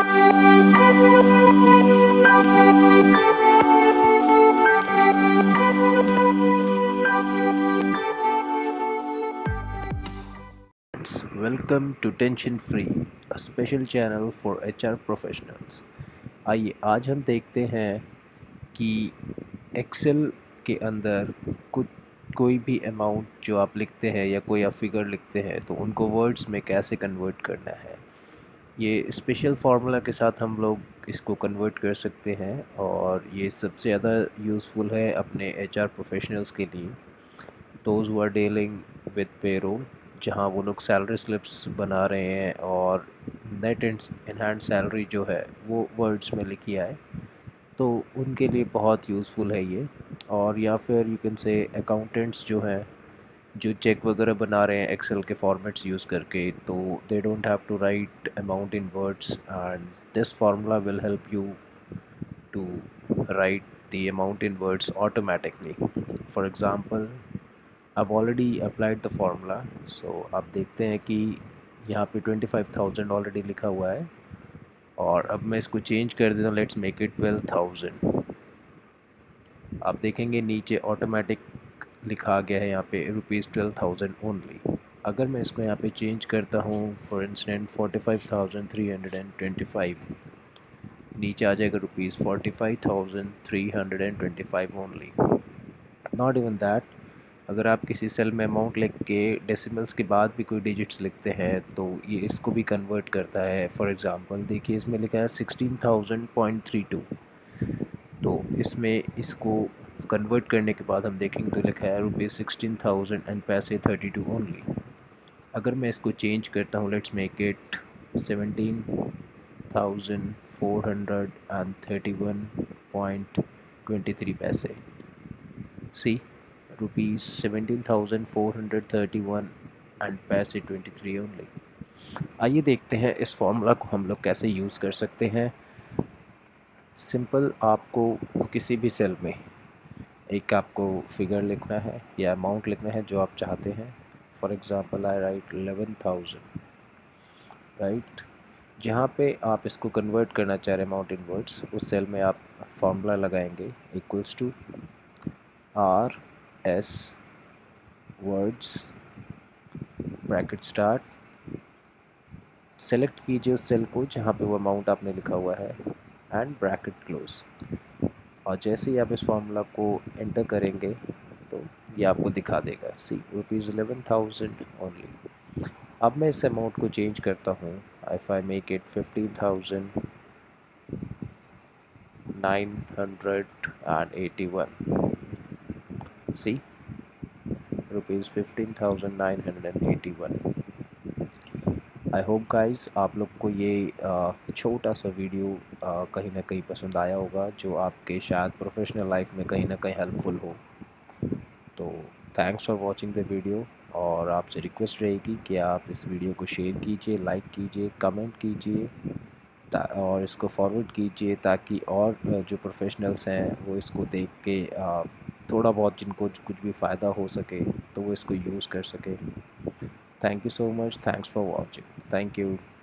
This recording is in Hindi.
Welcome to tension free, a special channel for HR professionals. आइए आज हम देखते हैं कि एक्सेल के अंदर कुछ कोई भी अमाउंट जो आप लिखते हैं या कोई आप फिगर लिखते हैं तो उनको वर्ड्स में कैसे कन्वर्ट करना है। ये स्पेशल फार्मूला के साथ हम लोग इसको कन्वर्ट कर सकते हैं और ये सबसे ज़्यादा यूज़फुल है अपने एचआर प्रोफेशनल्स के लिए, those who are dealing with payroll, जहाँ वो लोग सैलरी स्लिप्स बना रहे हैं और नेट इन हैंड सैलरी जो है वो वर्ड्स में लिखी आए, तो उनके लिए बहुत यूज़फुल है ये। और या फिर यू कैन से अकाउंटेंट्स जो हैं जो चेक वगैरह बना रहे हैं एक्सेल के फॉर्मेट्स यूज़ करके, तो they don't have to write amount in words and this formula will help you to write the amount in words automatically. For example, I've already applied the formula, so आप देखते हैं कि यहाँ पे 25,000 ऑलरेडी लिखा हुआ है और अब मैं इसको चेंज कर देता हूँ, लेट्स मेक इट 12,000। आप देखेंगे नीचे ऑटोमेटिक लिखा गया है यहाँ पे ₹12,000 ओनली। अगर मैं इसको यहाँ पे चेंज करता हूँ फॉर इंस्टेंट 45,325, नीचे आ जाएगा ₹45,325 ओनली। नॉट इवन दैट, अगर आप किसी सेल में अमाउंट लिख के डेसिमल्स के बाद भी कोई डिजिट्स लिखते हैं तो ये इसको भी कन्वर्ट करता है। फॉर एग्ज़ाम्पल देखिए इसमें लिखा है 16,000.32, तो इसमें इसको कन्वर्ट करने के बाद हम देखेंगे तो लिखा है ₹16,000 एंड पैसे 32 ओनली। अगर मैं इसको चेंज करता हूँ, लेट्स मेक इट 17,431.23 पैसे। सी ₹17,431 एंड पैसे 23 ओनली। आइए देखते हैं इस फॉर्मूला को हम लोग कैसे यूज़ कर सकते हैं। सिंपल, आपको किसी भी सेल में एक आपको फिगर लिखना है या अमाउंट लिखना है जो आप चाहते हैं। For example I write 11,000, right. जहाँ पे आप इसको कन्वर्ट करना चाह रहे हैं अमाउंट इन वर्ड्स, उस सेल में आप फार्मूला लगाएंगे equals to R S words bracket start, select कीजिए उस सेल को जहाँ पे वो अमाउंट आपने लिखा हुआ है एंड ब्रैकेट क्लोज। और जैसे ही आप इस फार्मूला को एंटर करेंगे तो ये आपको दिखा देगा सी ₹11,000 ओनली। अब मैं इस अमाउंट को चेंज करता हूँ, if I make it 15,981, see ₹15,981। I hope guys आप लोग को ये छोटा सा वीडियो कहीं ना कहीं पसंद आया होगा, जो आपके शायद प्रोफेशनल लाइफ में कहीं ना कहीं हेल्पफुल हो। तो thanks for watching the video, और आपसे रिक्वेस्ट रहेगी कि आप इस वीडियो को शेयर कीजिए, लाइक कीजिए, कमेंट कीजिए और इसको फॉरवर्ड कीजिए, ताकि और जो प्रोफेशनल्स हैं वो इसको देख के थोड़ा बहुत जिनको कुछ भी फ़ायदा हो सके तो वो इसको यूज़ कर सके। Thank you so much, thanks for watching, thank you.